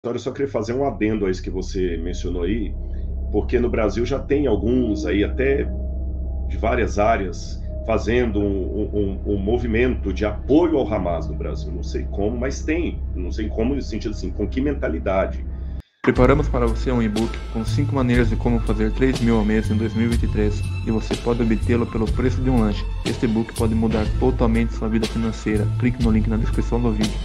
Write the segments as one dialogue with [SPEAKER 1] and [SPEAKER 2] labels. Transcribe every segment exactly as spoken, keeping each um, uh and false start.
[SPEAKER 1] Eu só queria fazer um adendo a isso que você mencionou aí, porque no Brasil já tem alguns aí, até de várias áreas, fazendo um, um, um movimento de apoio ao Hamas no Brasil. Não sei como, mas tem. Não sei como, no sentido assim, com que mentalidade.
[SPEAKER 2] Preparamos para você um e-book com cinco maneiras de como fazer três mil ao mês em dois mil e vinte e três e você pode obtê-lo pelo preço de um lanche. Este e-book pode mudar totalmente sua vida financeira. Clique no link na descrição do vídeo.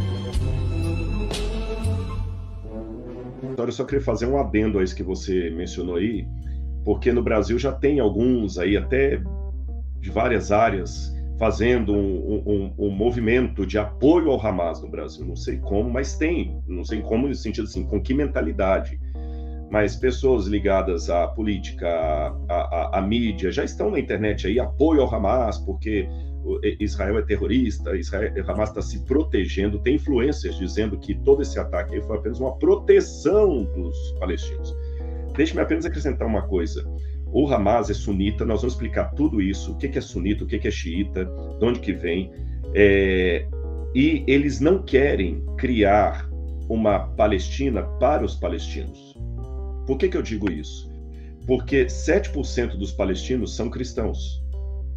[SPEAKER 1] Eu só queria fazer um adendo a isso que você mencionou aí, porque no Brasil já tem alguns aí, até de várias áreas, fazendo um, um, um movimento de apoio ao Hamas no Brasil. Não sei como, mas tem. Não sei como, no sentido assim, com que mentalidade. Mas pessoas ligadas à política, à, à, à mídia, já estão na internet aí, apoio ao Hamas, porque Israel é terrorista, Israel, Hamas está se protegendo. Tem influências dizendo que todo esse ataque aí foi apenas uma proteção dos palestinos. Deixe-me apenas acrescentar uma coisa. O Hamas é sunita, nós vamos explicar tudo isso, o que é sunita, o que é xiita, de onde que vem, é, e eles não querem criar uma Palestina para os palestinos. Por que que eu digo isso? Porque sete por cento dos palestinos são cristãos.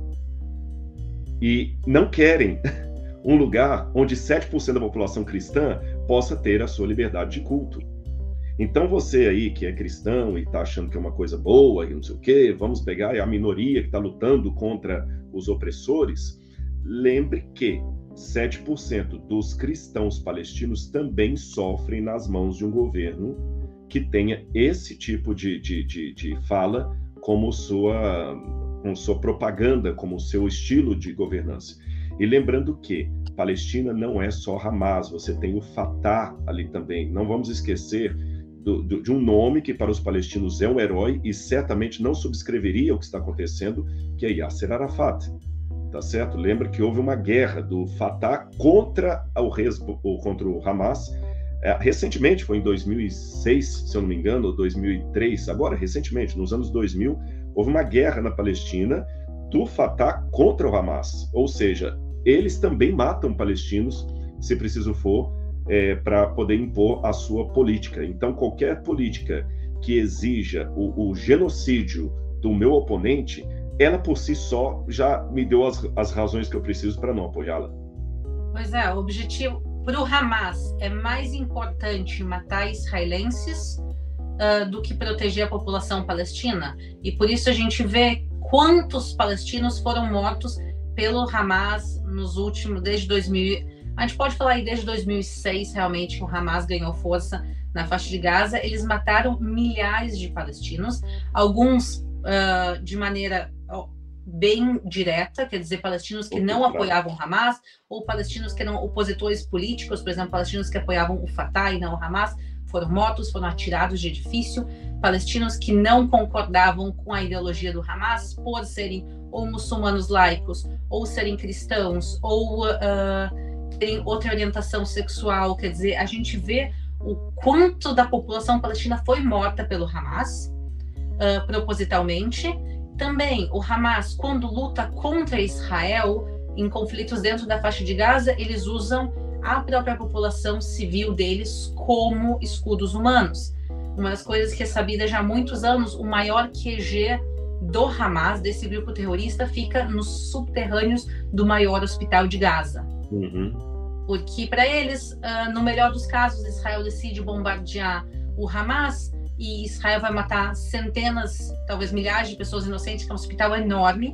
[SPEAKER 1] E não querem um lugar onde sete por cento da população cristã possa ter a sua liberdade de culto. Então você aí que é cristão e está achando que é uma coisa boa e não sei o quê, vamos pegar a minoria que está lutando contra os opressores, lembre que sete por cento dos cristãos palestinos também sofrem nas mãos de um governo que tenha esse tipo de, de, de, de fala como sua, como sua propaganda, como seu estilo de governança. E lembrando que Palestina não é só Hamas, você tem o Fatah ali também. Não vamos esquecer Do, do, de um nome que para os palestinos é um herói e certamente não subscreveria o que está acontecendo, que é Yasser Arafat, tá certo? Lembra que houve uma guerra do Fatah contra o, ou contra o Hamas, é, recentemente, foi em dois mil e seis, se eu não me engano, ou dois mil e três, agora recentemente, nos anos dois mil, houve uma guerra na Palestina do Fatah contra o Hamas, ou seja, eles também matam palestinos, se preciso for, É, para poder impor a sua política. Então, qualquer política que exija o, o genocídio do meu oponente, ela por si só já me deu as, as razões que eu preciso para não apoiá-la.
[SPEAKER 3] Pois é, o objetivo para o Hamas é mais importante matar israelenses uh, do que proteger a população palestina. E por isso a gente vê quantos palestinos foram mortos pelo Hamas nos últimos, desde dois mil. A gente pode falar aí desde dois mil e seis, realmente, que o Hamas ganhou força na faixa de Gaza. Eles mataram milhares de palestinos, alguns uh, de maneira uh, bem direta, quer dizer, palestinos que não apoiavam o Hamas, ou palestinos que eram opositores políticos, por exemplo, palestinos que apoiavam o Fatah e não o Hamas, foram mortos, foram atirados de edifício, palestinos que não concordavam com a ideologia do Hamas por serem ou muçulmanos laicos, ou serem cristãos, ou uh, tem outra orientação sexual. Quer dizer, a gente vê o quanto da população palestina foi morta pelo Hamas, uh, propositalmente. Também o Hamas, quando luta contra Israel em conflitos dentro da faixa de Gaza, eles usam a própria população civil deles como escudos humanos. Uma das coisas que é sabida já há muitos anos, o maior Q G do Hamas, desse grupo terrorista, fica nos subterrâneos do maior hospital de Gaza.
[SPEAKER 1] Uhum.
[SPEAKER 3] Porque para eles, uh, no melhor dos casos, Israel decide bombardear o Hamas e Israel vai matar centenas, talvez milhares de pessoas inocentes, que é um hospital enorme.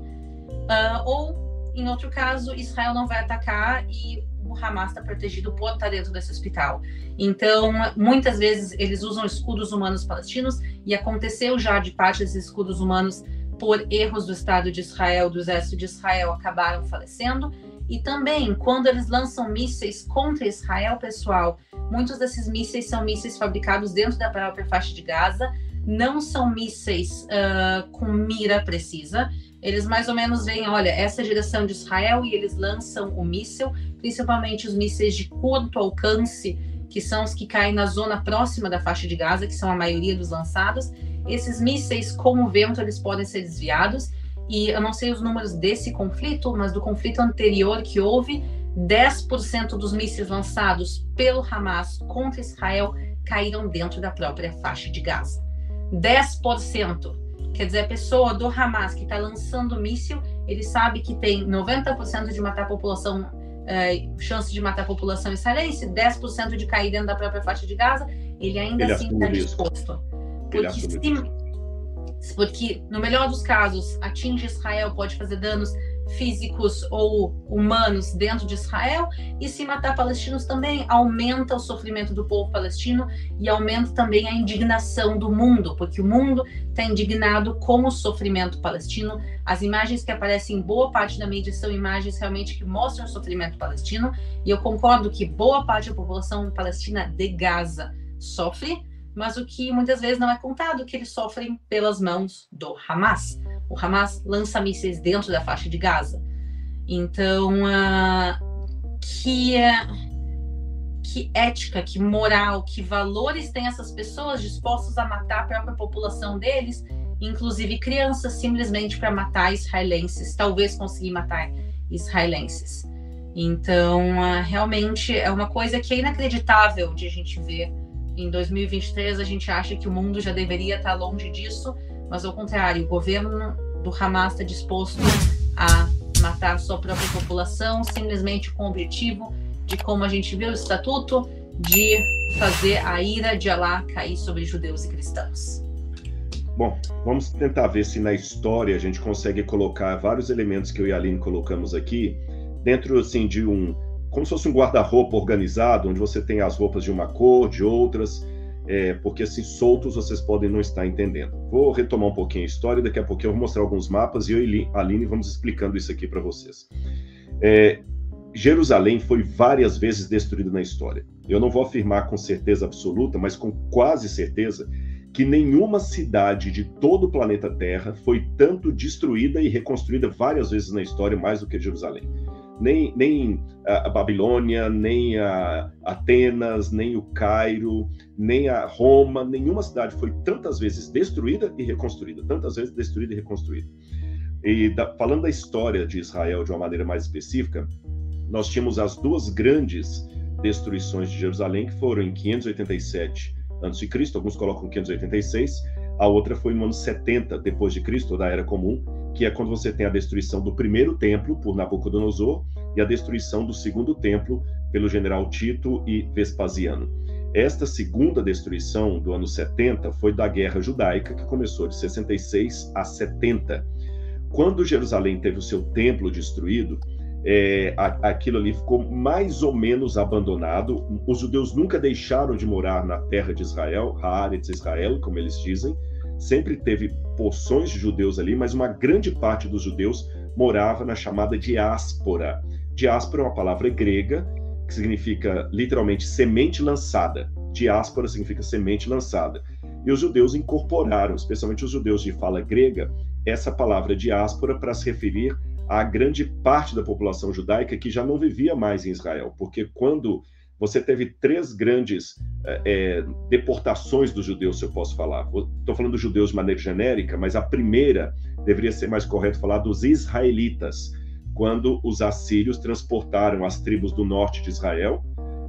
[SPEAKER 3] Uh, ou, em outro caso, Israel não vai atacar e o Hamas está protegido por estar dentro desse hospital. Então, muitas vezes, eles usam escudos humanos palestinos e aconteceu já de parte desses escudos humanos, por erros do Estado de Israel, do Exército de Israel, acabaram falecendo. E também, quando eles lançam mísseis contra Israel, pessoal, muitos desses mísseis são mísseis fabricados dentro da própria faixa de Gaza, não são mísseis uh, com mira precisa. Eles mais ou menos veem, olha, essa é a direção de Israel, e eles lançam o míssil, principalmente os mísseis de curto alcance, que são os que caem na zona próxima da faixa de Gaza, que são a maioria dos lançados. Esses mísseis, com o vento, eles podem ser desviados. E eu não sei os números desse conflito, mas do conflito anterior que houve, dez por cento dos mísseis lançados pelo Hamas contra Israel caíram dentro da própria faixa de Gaza. dez por cento, quer dizer, a pessoa do Hamas que está lançando míssil, ele sabe que tem noventa por cento de matar a população, é, chance de matar a população israelense, dez por cento de cair dentro da própria faixa de Gaza, ele ainda ele assim está disposto. Porque, se, porque, no melhor dos casos, atinge Israel, pode fazer danos físicos ou humanos dentro de Israel, e se matar palestinos também aumenta o sofrimento do povo palestino e aumenta também a indignação do mundo, porque o mundo está indignado com o sofrimento palestino. As imagens que aparecem em boa parte da mídia são imagens realmente que mostram o sofrimento palestino, e eu concordo que boa parte da população palestina de Gaza sofre, mas o que muitas vezes não é contado é que eles sofrem pelas mãos do Hamas. O Hamas lança mísseis dentro da faixa de Gaza. Então, uh, que, uh, que ética, que moral, que valores têm essas pessoas dispostas a matar a própria população deles, inclusive crianças, simplesmente para matar israelenses, talvez conseguir matar israelenses. Então, uh, realmente é uma coisa que é inacreditável de a gente ver. Em dois mil e vinte e três, a gente acha que o mundo já deveria estar longe disso, mas ao contrário, o governo do Hamas está disposto a matar a sua própria população, simplesmente com o objetivo de, como a gente viu no estatuto, de fazer a ira de Alá cair sobre judeus e cristãos.
[SPEAKER 1] Bom, vamos tentar ver se na história a gente consegue colocar vários elementos que eu e a Aline colocamos aqui, dentro assim, de um, como se fosse um guarda-roupa organizado, onde você tem as roupas de uma cor, de outras, é, porque assim, soltos vocês podem não estar entendendo. Vou retomar um pouquinho a história, daqui a pouquinho eu vou mostrar alguns mapas e eu e a Aline vamos explicando isso aqui para vocês. É, Jerusalém foi várias vezes destruída na história. Eu não vou afirmar com certeza absoluta, mas com quase certeza, que nenhuma cidade de todo o planeta Terra foi tanto destruída e reconstruída várias vezes na história, mais do que Jerusalém. Nem, nem a Babilônia, nem a Atenas, nem o Cairo, nem a Roma, nenhuma cidade foi tantas vezes destruída e reconstruída, tantas vezes destruída e reconstruída. E da, falando da história de Israel de uma maneira mais específica, nós tínhamos as duas grandes destruições de Jerusalém, que foram em quinhentos e oitenta e sete antes de Cristo, alguns colocam quinhentos e oitenta e seis, a outra foi no ano setenta depois de Cristo, da Era Comum, que é quando você tem a destruição do primeiro templo por Nabucodonosor e a destruição do segundo templo pelo general Tito e Vespasiano. Esta segunda destruição do ano setenta foi da Guerra Judaica, que começou de sessenta e seis a setenta. Quando Jerusalém teve o seu templo destruído, é, aquilo ali ficou mais ou menos abandonado. Os judeus nunca deixaram de morar na terra de Israel, Haaretz Israel, como eles dizem. Sempre teve porções de judeus ali, mas uma grande parte dos judeus morava na chamada diáspora. Diáspora é uma palavra grega que significa literalmente semente lançada. Diáspora significa semente lançada. E os judeus incorporaram, especialmente os judeus de fala grega, essa palavra diáspora para se referir à grande parte da população judaica que já não vivia mais em Israel. Porque quando você teve três grandes é, deportações dos judeus, se eu posso falar. Estou falando dos judeus de maneira genérica, mas a primeira deveria ser mais correto falar dos israelitas, quando os assírios transportaram as tribos do norte de Israel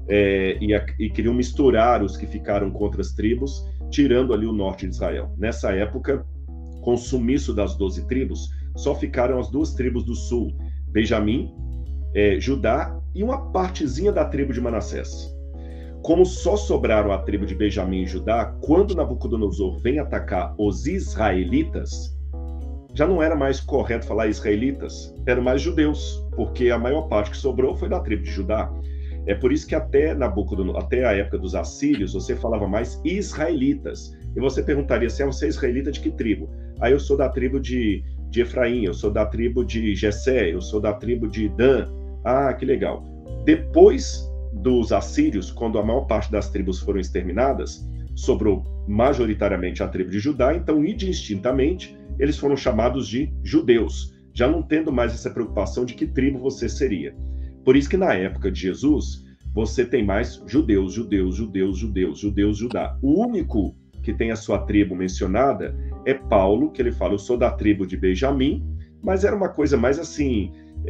[SPEAKER 1] é, e, a, e queriam misturar os que ficaram com outras tribos, tirando ali o norte de Israel. Nessa época, com o sumiço das doze tribos, só ficaram as duas tribos do sul, Benjamim, é, Judá e uma partezinha da tribo de Manassés. Como só sobraram a tribo de Benjamim e Judá, quando Nabucodonosor vem atacar os israelitas, já não era mais correto falar israelitas, eram mais judeus, porque a maior parte que sobrou foi da tribo de Judá. É por isso que até Nabucodonosor, até a época dos assírios, você falava mais israelitas. E você perguntaria se assim, você é israelita de que tribo? Aí eu sou da tribo de, de Efraim, eu sou da tribo de Jessé, eu sou da tribo de Dan. Ah, que legal. Depois dos assírios, quando a maior parte das tribos foram exterminadas, sobrou majoritariamente a tribo de Judá, então indistintamente eles foram chamados de judeus, já não tendo mais essa preocupação de que tribo você seria. Por isso que na época de Jesus, você tem mais judeus, judeus, judeus, judeus, judeus, Judá. O único que tem a sua tribo mencionada é Paulo, que ele fala, eu sou da tribo de Benjamim, mas era uma coisa mais assim,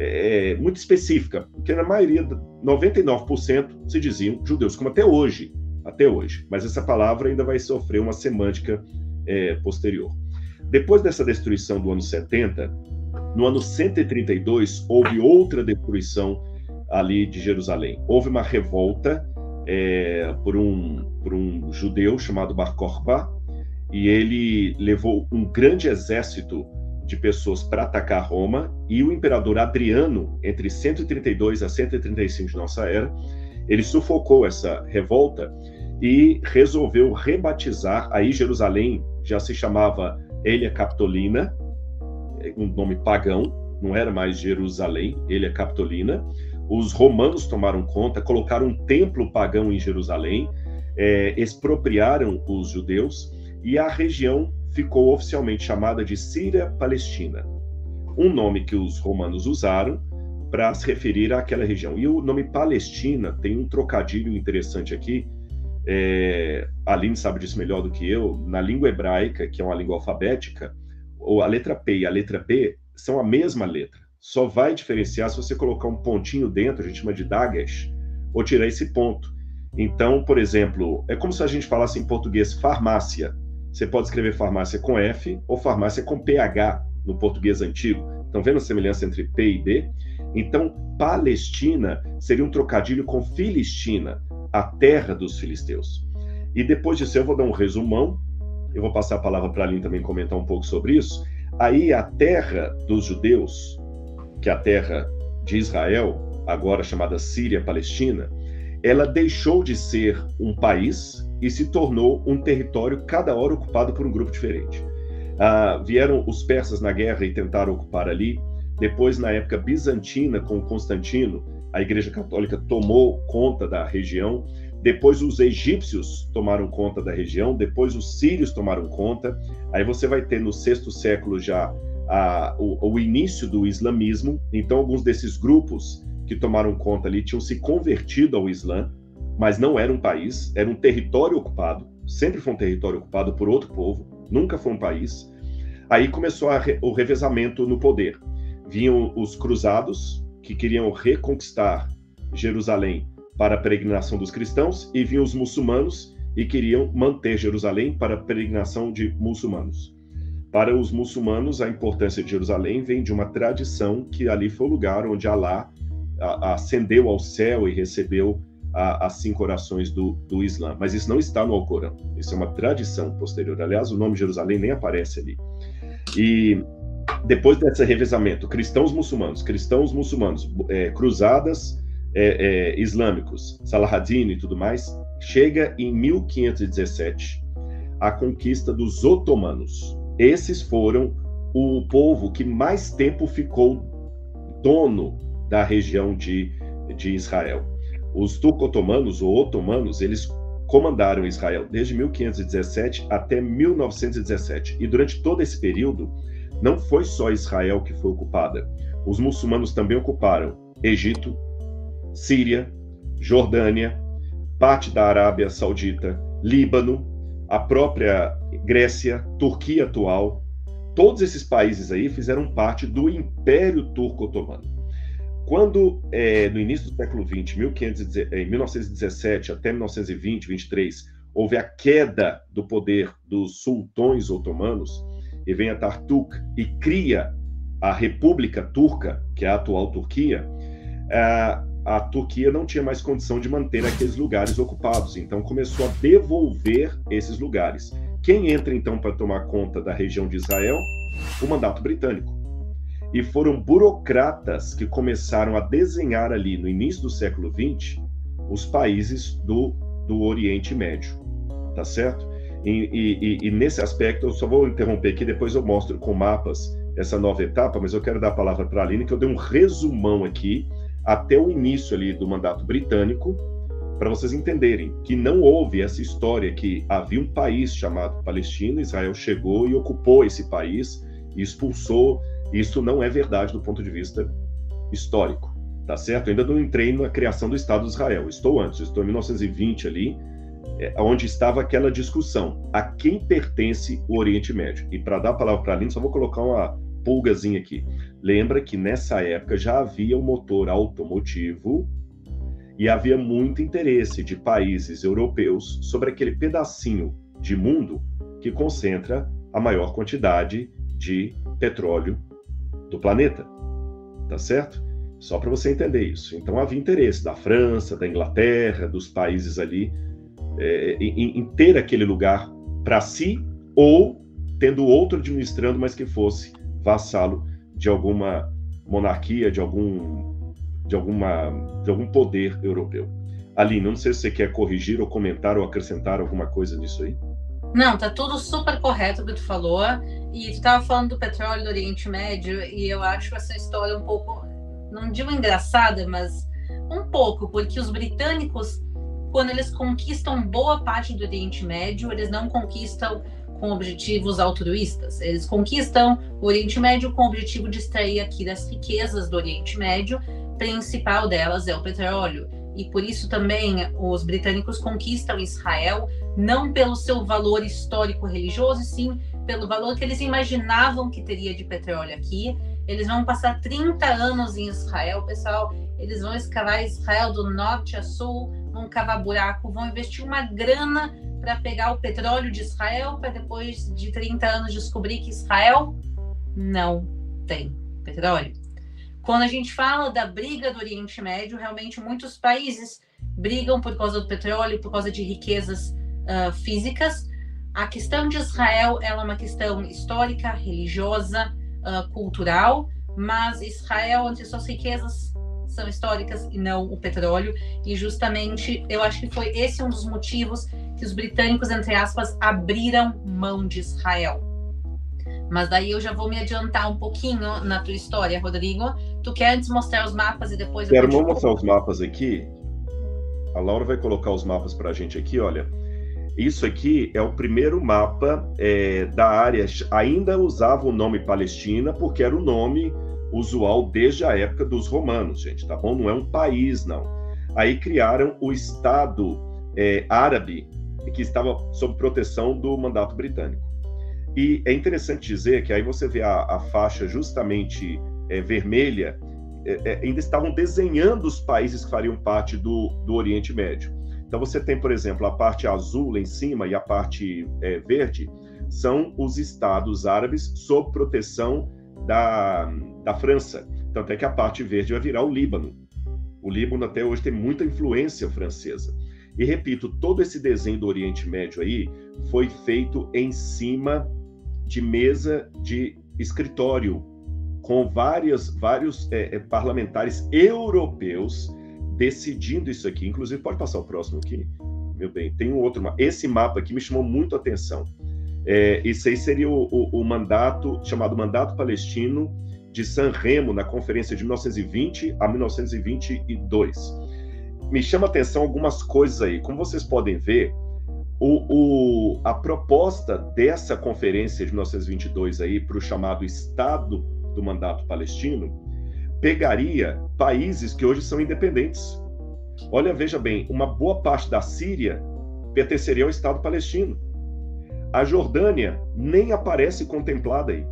[SPEAKER 1] é, muito específica, porque na maioria, noventa e nove por cento se diziam judeus, como até hoje. até hoje. Mas essa palavra ainda vai sofrer uma semântica é, posterior. Depois dessa destruição do ano setenta, no ano cento e trinta e dois, houve outra destruição ali de Jerusalém. Houve uma revolta é, por, um, por um judeu chamado Bar Kokhba, e ele levou um grande exército de pessoas para atacar Roma, e o imperador Adriano, entre cento e trinta e dois a cento e trinta e cinco de nossa era, ele sufocou essa revolta e resolveu rebatizar, aí Jerusalém já se chamava Elia Capitolina, um nome pagão, não era mais Jerusalém, Elia Capitolina. Os romanos tomaram conta, colocaram um templo pagão em Jerusalém, é, expropriaram os judeus, e a região ficou oficialmente chamada de Síria-Palestina, um nome que os romanos usaram para se referir àquela região. E o nome Palestina tem um trocadilho interessante aqui, é, a Aline sabe disso melhor do que eu, na língua hebraica, que é uma língua alfabética, a letra P e a letra B são a mesma letra, só vai diferenciar se você colocar um pontinho dentro, a gente chama de dagesh, ou tirar esse ponto. Então, por exemplo, é como se a gente falasse em português farmácia. Você pode escrever farmácia com F ou farmácia com P H no português antigo. Estão vendo a semelhança entre P e B? Então, Palestina seria um trocadilho com Filistina, a terra dos filisteus. E depois disso eu vou dar um resumão, eu vou passar a palavra para a Aline também comentar um pouco sobre isso. Aí a terra dos judeus, que é a terra de Israel, agora chamada Síria-Palestina, ela deixou de ser um país e se tornou um território cada hora ocupado por um grupo diferente. Ah, vieram os persas na guerra e tentaram ocupar ali. Depois, na época bizantina, com Constantino, a Igreja Católica tomou conta da região. Depois os egípcios tomaram conta da região. Depois os sírios tomaram conta. Aí você vai ter no sexto século já a, o, o início do islamismo. Então alguns desses grupos que tomaram conta ali tinham se convertido ao Islã, mas não era um país, era um território ocupado, sempre foi um território ocupado por outro povo, nunca foi um país. Aí começou a re, o revezamento no poder. Vinham os cruzados, que queriam reconquistar Jerusalém para a peregrinação dos cristãos, e vinham os muçulmanos e queriam manter Jerusalém para a peregrinação de muçulmanos. Para os muçulmanos, a importância de Jerusalém vem de uma tradição que ali foi o lugar onde Alá ascendeu ao céu e recebeu a, as cinco orações do, do Islã. Mas isso não está no Alcorão, isso é uma tradição posterior. Aliás, o nome Jerusalém nem aparece ali. E depois desse revezamento, cristãos muçulmanos, cristãos muçulmanos, é, cruzadas é, é, islâmicos, Saladin e tudo mais, chega em mil quinhentos e dezessete a conquista dos otomanos. Esses foram o povo que mais tempo ficou dono da região de, de Israel. Os turco-otomanos, ou otomanos, eles comandaram Israel desde mil quinhentos e dezessete até mil novecentos e dezessete. E durante todo esse período, não foi só Israel que foi ocupada. Os muçulmanos também ocuparam Egito, Síria, Jordânia, parte da Arábia Saudita, Líbano, a própria Grécia, Turquia atual. Todos esses países aí fizeram parte do Império Turco-Otomano. Quando, é, no início do século vinte, mil novecentos e dezessete até mil novecentos e vinte, vinte e três, houve a queda do poder dos sultões otomanos, e vem a Tartuk e cria a República Turca, que é a atual Turquia, a, a Turquia não tinha mais condição de manter aqueles lugares ocupados, então começou a devolver esses lugares. Quem entra, então, para tomar conta da região de Israel? O mandato britânico. E foram burocratas que começaram a desenhar ali, no início do século vinte, os países do, do Oriente Médio, tá certo? E, e, e nesse aspecto, eu só vou interromper aqui, depois eu mostro com mapas essa nova etapa, mas eu quero dar a palavra para a Aline, que eu dei um resumão aqui, até o início ali do mandato britânico, para vocês entenderem que não houve essa história que havia um país chamado Palestina, Israel chegou e ocupou esse país e expulsou. Isso não é verdade do ponto de vista histórico, tá certo? Eu ainda não entrei na criação do Estado de Israel, estou antes, estou em mil novecentos e vinte ali, é, onde estava aquela discussão, a quem pertence o Oriente Médio. E para dar a palavra para a Aline, só vou colocar uma pulgazinha aqui. Lembra que nessa época já havia um motor automotivo E havia muito interesse de países europeus sobre aquele pedacinho de mundo que concentra a maior quantidade de petróleo do planeta, tá certo? Só para você entender isso. Então havia interesse da França, da Inglaterra, dos países ali, é, em, em ter aquele lugar para si, ou tendo outro administrando, mas que fosse vassalo de alguma monarquia, de algum, de alguma, de algum poder europeu. Aline, não sei se você quer corrigir ou comentar ou acrescentar alguma coisa nisso aí.
[SPEAKER 3] Não, tá tudo super correto o que tu falou. E tu tava falando do petróleo do Oriente Médio, e eu acho essa história um pouco, não digo engraçada, mas um pouco, porque os britânicos, quando eles conquistam boa parte do Oriente Médio, eles não conquistam com objetivos altruístas. Eles conquistam o Oriente Médio com o objetivo de extrair aqui das riquezas do Oriente Médio, principal delas é o petróleo. E por isso também os britânicos conquistam Israel, não pelo seu valor histórico-religioso, sim pelo valor que eles imaginavam que teria de petróleo aqui. Eles vão passar trinta anos em Israel, pessoal. Eles vão escavar Israel do norte a sul, vão cavar buraco, vão investir uma grana para pegar o petróleo de Israel, para depois de trinta anos descobrir que Israel não tem petróleo. Quando a gente fala da briga do Oriente Médio, realmente muitos países brigam por causa do petróleo, por causa de riquezas uh, físicas. A questão de Israel ela é uma questão histórica, religiosa, uh, cultural, mas Israel, entre suas riquezas, são históricas e não o petróleo. E justamente, eu acho que foi esse um dos motivos que os britânicos, entre aspas, abriram mão de Israel. Mas daí eu já vou me adiantar um pouquinho na tua história, Rodrigo. Tu quer antes mostrar os mapas e depois...
[SPEAKER 1] Quero eu mostrar os mapas aqui. A Laura vai colocar os mapas para a gente aqui, olha. Isso aqui é o primeiro mapa é, da área. Ainda usava o nome Palestina, porque era o nome usual desde a época dos romanos, gente, tá bom? Não é um país, não. Aí criaram o Estado é, árabe, que estava sob proteção do mandato britânico. E é interessante dizer que aí você vê a, a faixa justamente é, vermelha, é, é, ainda estavam desenhando os países que fariam parte do, do Oriente Médio. Então você tem, por exemplo, a parte azul lá em cima e a parte é, verde, são os estados árabes sob proteção da, da França. Tanto é que a parte verde vai virar o Líbano. O Líbano até hoje tem muita influência francesa. E repito, todo esse desenho do Oriente Médio aí foi feito em cima de mesa de escritório, com várias, vários é, parlamentares europeus decidindo isso aqui. Inclusive, pode passar o próximo aqui, meu bem. Tem um outro mapa. Esse mapa aqui me chamou muito a atenção. É, esse aí seria o, o, o mandato, chamado Mandato Palestino de San Remo, na conferência de mil novecentos e vinte a mil novecentos e vinte e dois. Me chama a atenção algumas coisas aí. Como vocês podem ver, O, o, a proposta dessa conferência de mil novecentos e vinte e dois aí para o chamado Estado do Mandato Palestino pegaria países que hoje são independentes. Olha, veja bem, uma boa parte da Síria pertenceria ao Estado palestino. A Jordânia nem aparece contemplada aí.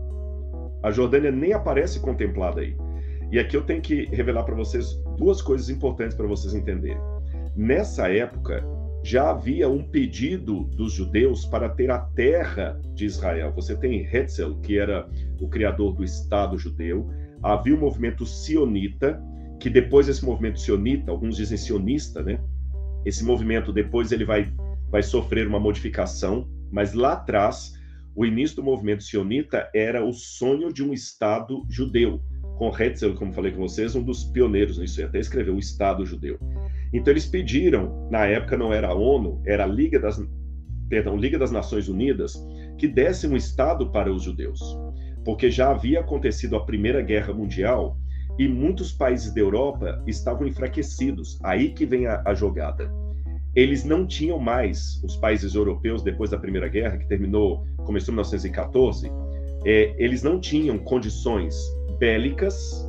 [SPEAKER 1] A Jordânia nem aparece contemplada aí. E aqui eu tenho que revelar para vocês duas coisas importantes para vocês entenderem. Nessa época, já havia um pedido dos judeus para ter a terra de Israel. Você tem Herzl, que era o criador do Estado judeu. Havia o movimento sionita, que depois desse movimento sionita, alguns dizem sionista, né? Esse movimento depois ele vai, vai sofrer uma modificação, mas lá atrás, o início do movimento sionita era o sonho de um Estado judeu. Com Herzl, como falei com vocês, um dos pioneiros nisso, e até escreveu o Estado judeu. Então eles pediram, na época não era a ONU, era a Liga das, perdão, Liga das Nações Unidas, que desse um Estado para os judeus, porque já havia acontecido a Primeira Guerra Mundial e muitos países da Europa estavam enfraquecidos. Aí que vem a, a jogada. Eles não tinham mais, os países europeus, depois da Primeira Guerra, que terminou, começou em mil novecentos e quatorze, é, eles não tinham condições bélicas,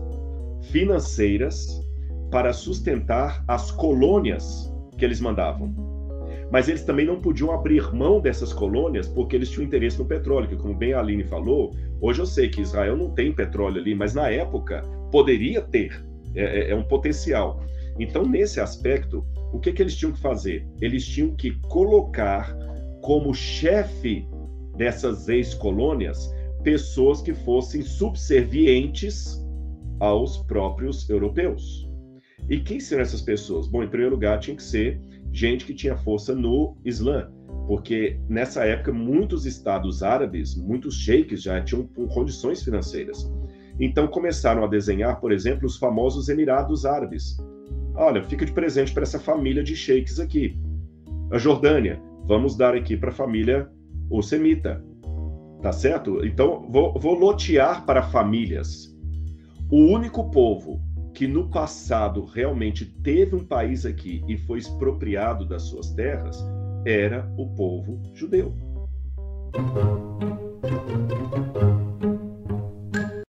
[SPEAKER 1] financeiras, para sustentar as colônias que eles mandavam. Mas eles também não podiam abrir mão dessas colônias porque eles tinham interesse no petróleo, que como bem a Aline falou, hoje eu sei que Israel não tem petróleo ali, mas na época poderia ter, é, é um potencial. Então, nesse aspecto, o que, que eles tinham que fazer? Eles tinham que colocar como chefe dessas ex-colônias pessoas que fossem subservientes aos próprios europeus. E quem seriam essas pessoas? Bom, em primeiro lugar, tinha que ser gente que tinha força no Islã, porque nessa época muitos estados árabes, muitos sheiks já tinham condições financeiras. Então começaram a desenhar, por exemplo, os famosos Emirados Árabes. Olha, fica de presente para essa família de sheiks aqui. A Jordânia, vamos dar aqui para a família ossemita. Tá certo? Então, vou, vou lotear para famílias. O único povo que no passado realmente teve um país aqui e foi expropriado das suas terras era o povo judeu.